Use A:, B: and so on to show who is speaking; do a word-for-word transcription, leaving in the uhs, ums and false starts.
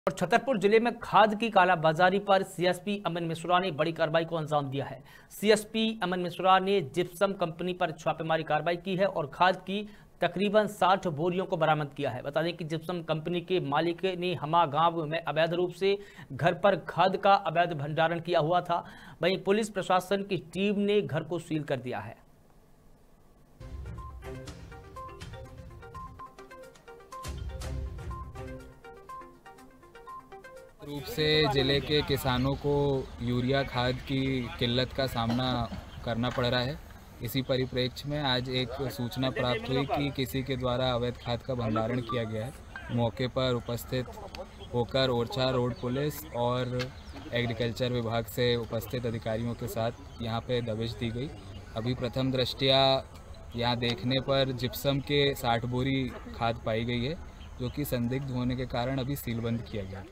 A: और छतरपुर जिले में खाद की कालाबाजारी पर सीएसपी अमन मिश्रा ने बड़ी कार्रवाई को अंजाम दिया है। सीएसपी अमन मिश्रा ने जिप्सम कंपनी पर छापेमारी कार्रवाई की है और खाद की तकरीबन साठ बोरियों को बरामद किया है। बता दें कि जिप्सम कंपनी के मालिक ने हमा गांव में अवैध रूप से घर पर खाद का अवैध भंडारण किया हुआ था। वहीं पुलिस प्रशासन की टीम ने घर को सील कर दिया है।
B: रूप से जिले के किसानों को यूरिया खाद की किल्लत का सामना करना पड़ रहा है। इसी परिप्रेक्ष्य में आज एक सूचना प्राप्त हुई कि किसी के द्वारा अवैध खाद का भंडारण किया गया है। मौके पर उपस्थित होकर ओरछा रोड पुलिस और एग्रीकल्चर विभाग से उपस्थित अधिकारियों के साथ यहां पे दबिश दी गई। अभी प्रथम दृष्टया यहां देखने पर जिप्सम के साठ बोरी खाद पाई गई है, जो कि संदिग्ध होने के कारण अभी सीलबंद किया गया।